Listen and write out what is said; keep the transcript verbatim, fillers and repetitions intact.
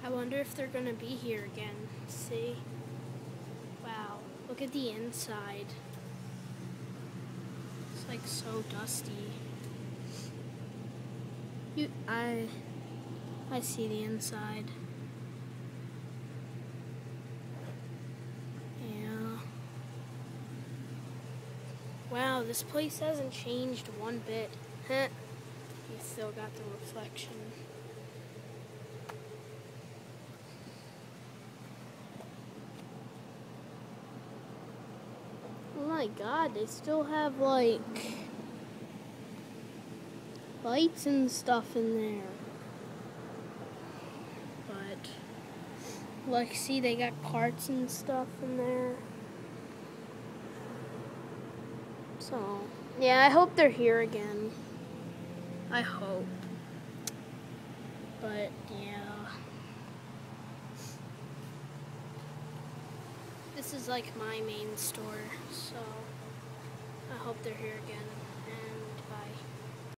I wonder if they're gonna be here again. See? Wow, look at the inside. It's like so dusty. You, I, I see the inside. Yeah. Wow, this place hasn't changed one bit. Huh. You still got the reflection. Oh my god, they still have like lights and stuff in there. But like, see, they got carts and stuff in there. So yeah, I hope they're here again. I hope. But yeah. This is like my main store, so I hope they're here again, and bye.